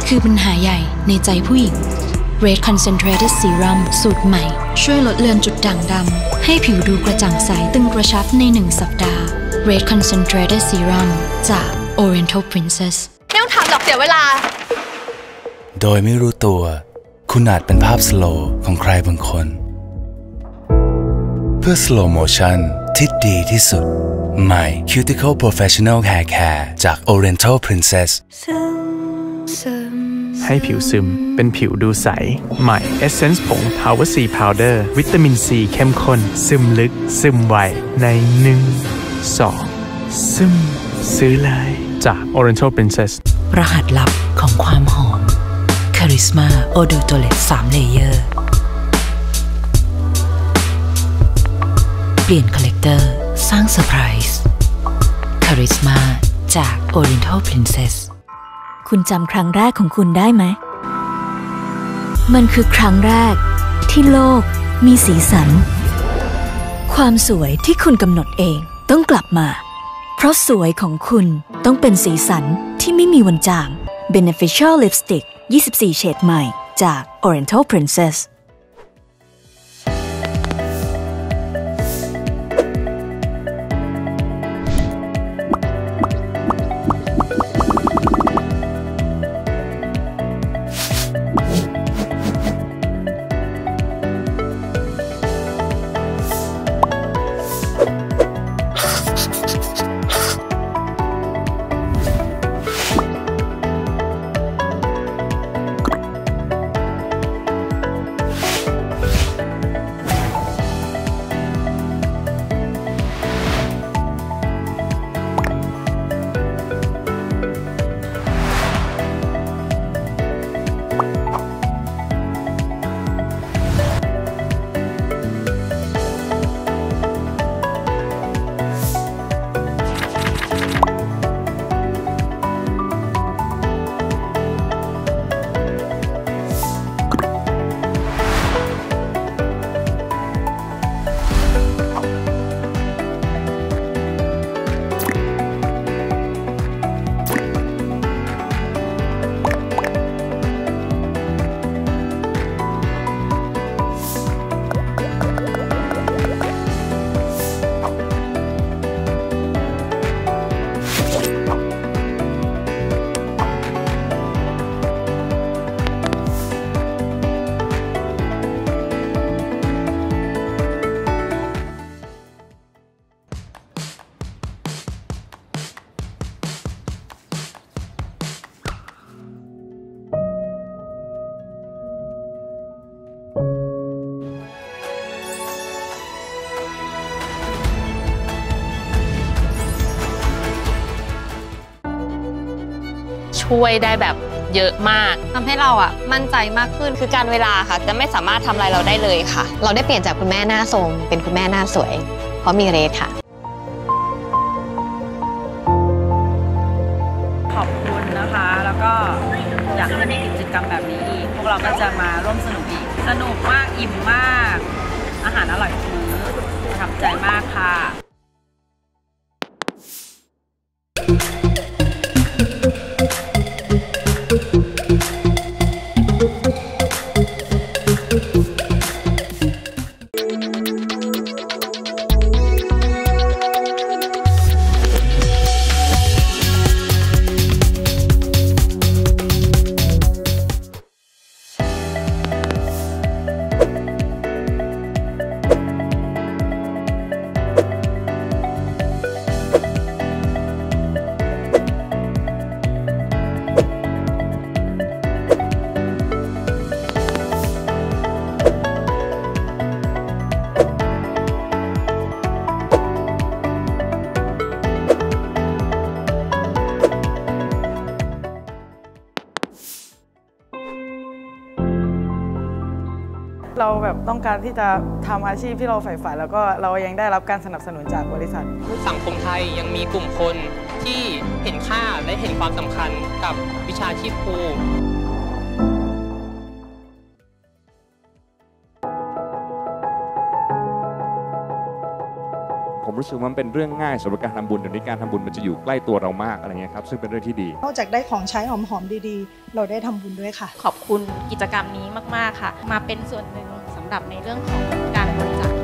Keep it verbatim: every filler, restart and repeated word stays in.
คือปัญหาใหญ่ในใจผู้หญิง Red Concentrated Serum สูตรใหม่ช่วยลดเลือนจุดด่างดำให้ผิวดูกระจ่างใสตึงกระชับในหนึ่งสัปดาห์ Red Concentrated Serum จาก Oriental Princess ไม่ต้องถามหรอกเสียเวลาโดยไม่รู้ตัวคุณอาจเป็นภาพสโลว์ของใครบางคนเพื่อ slow motion ที่ดีที่สุดใหม่ Cuticle Professional Hair Care จาก Oriental Princess ให้ผิวซึมเป็นผิวดูใสใหม่ Essence ผง Power C Powder วิตามินซีเข้มข้นซึมลึกซึมไวในหนึ่ง สอง ซึมซื้อเลยจาก Oriental Princess รหัสลับของความหอม Charisma Eau de Toilette สามเลเยอร์เปลี่ยนคอลเลกเตอร์สร้างเซอร์ไพรส์ Charisma จาก Oriental Princess คุณจำครั้งแรกของคุณได้ไหมมันคือครั้งแรกที่โลกมีสีสันความสวยที่คุณกำหนดเองต้องกลับมาเพราะสวยของคุณต้องเป็นสีสันที่ไม่มีวันจาง Beneficial Lipstick ยี่สิบสี่ เฉดใหม่จาก Oriental Princess ช่วยได้แบบเยอะมากทำให้เราอ่ะมั่นใจมากขึ้นคือการเวลาค่ะจะไม่สามารถทำอะไรเราได้เลยค่ะเราได้เปลี่ยนจากคุณแม่หน้าโทรมเป็นคุณแม่หน้าสวยเพราะมีเรดค่ะขอบคุณนะคะแล้วก็อยากให้มีกิจกรรมแบบนี้อีกพวกเราก็จะมาร่วมสนุกอีกสนุกมากอิ่มมากอาหารอร่อยทุกมื้อประทับใจมากค่ะเราแบบต้องการที่จะทำอาชีพที่เราใฝ่ฝันแล้วก็เรายังได้รับการสนับสนุนจากบริษัทสังคมไทยยังมีกลุ่มคนที่เห็นค่าและเห็นความสำคัญกับวิชาชีพครูผมรู้สึกว่ามันเป็นเรื่องง่ายสำหรับการทำบุญเดี๋ยวนี้การทำบุญมันจะอยู่ใกล้ตัวเรามากอะไรเงี้ยครับซึ่งเป็นเรื่องที่ดีนอกจากได้ของใช้หอมๆดีๆเราได้ทำบุญด้วยค่ะขอบคุณกิจกรรมนี้มากๆค่ะมาเป็นส่วนหนึ่งสำหรับในเรื่องของการบริจาค